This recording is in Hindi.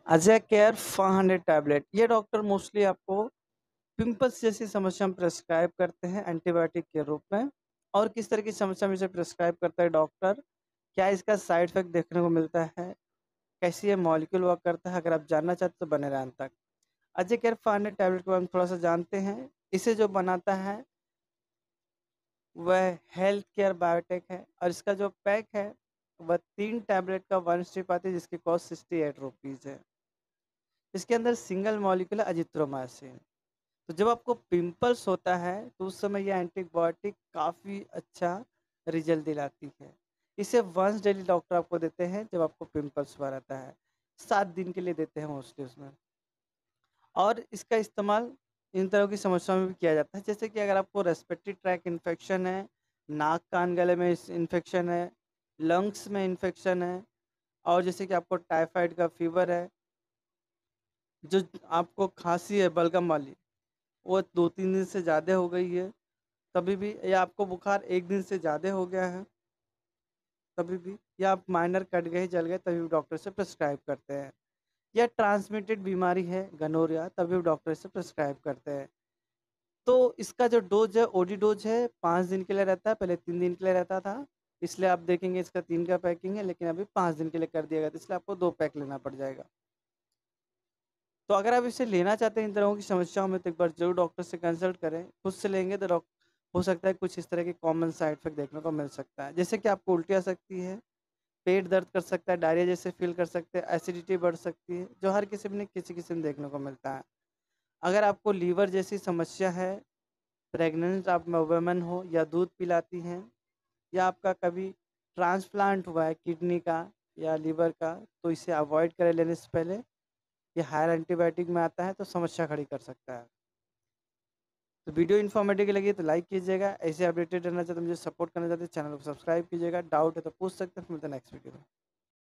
Ajay care 400 tablet. ये डॉक्टर मोस्टली आपको पिंपल्स जैसी समस्या में प्रिस्क्राइब करते हैं एंटीबायोटिक के रूप में। और किस तरह की समस्या में इसे प्रिस्क्राइब करता है डॉक्टर, क्या इसका साइड इफेक्ट देखने को मिलता है, कैसे ये मॉलिक्यूल वर्क करता है, अगर आप जानना चाहते तो बने रहें अंत तक। अजय केयर 400 टैबलेट के बारे में थोड़ा सा जानते हैं। इसे जो बनाता है वह हेल्थ केयर बायोटेक है और इसका जो पैक है वह 3 टैबलेट का 1 स्ट्रिप आती है जिसकी कॉस्ट 68 रुपीज़ है। इसके अंदर सिंगल मॉलिक्यूल है अजिथ्रोमाइसिन। तो जब आपको पिंपल्स होता है तो उस समय ये एंटीबायोटिक काफ़ी अच्छा रिजल्ट दिलाती है। इसे वंस डेली डॉक्टर आपको देते हैं जब आपको पिंपल्स हुआ रहता है। 7 दिन के लिए देते हैं मोस्टली उसमें। और इसका इस्तेमाल इन तरह की समस्याओं में भी किया जाता है, जैसे कि अगर आपको रेस्पिरेटरी ट्रैक इन्फेक्शन है, नाक कान गले में इन्फेक्शन है, लंग्स में इन्फेक्शन है, और जैसे कि आपको टाइफाइड का फीवर है, जो आपको खांसी है बलगम वाली, वो 2-3 दिन से ज़्यादा हो गई है, तभी भी, या आपको बुखार 1 दिन से ज़्यादा हो गया है, तभी भी, या आप माइनर कट गए, जल गए, तभी भी डॉक्टर से प्रिस्क्राइब करते हैं। या ट्रांसमिटेड बीमारी है गनोरिया, तभी भी डॉक्टर से प्रिस्क्राइब करते हैं। तो इसका जो डोज़ है ओडी डोज़ है, 5 दिन के लिए रहता है, पहले 3 दिन के लिए रहता था। इसलिए आप देखेंगे इसका 3 का पैकिंग है, लेकिन अभी 5 दिन के लिए कर दिया गया, तो इसलिए आपको 2 पैक लेना पड़ जाएगा। तो अगर आप इसे लेना चाहते हैं इन तरह की समस्याओं में, तो एक बार ज़रूर डॉक्टर से कंसल्ट करें। खुद से लेंगे तो हो सकता है कुछ इस तरह के कॉमन साइड इफ़ेक्ट देखने को मिल सकता है। जैसे कि आपको उल्टी आ सकती है, पेट दर्द कर सकता है, डायरिया जैसे फ़ील कर सकते हैं, एसिडिटी बढ़ सकती है, जो हर किसी में किसी-किसी में देखने को मिलता है। अगर आपको लीवर जैसी समस्या है, प्रेग्नेंट आप वुमन हो या दूध पिलाती हैं, या आपका कभी ट्रांसप्लांट हुआ है किडनी का या लीवर का, तो इसे अवॉइड करें लेने से पहले। ये हायर एंटीबायोटिक में आता है तो समस्या खड़ी कर सकता है। तो वीडियो इन्फॉर्मेटिव लगी तो लाइक कीजिएगा। ऐसे अपडेटेड रहना चाहते हैं, मुझे सपोर्ट करना चाहते हैं, चैनल को सब्सक्राइब कीजिएगा। डाउट है तो पूछ सकते हैं। फिर मिलते हैं नेक्स्ट वीडियो में।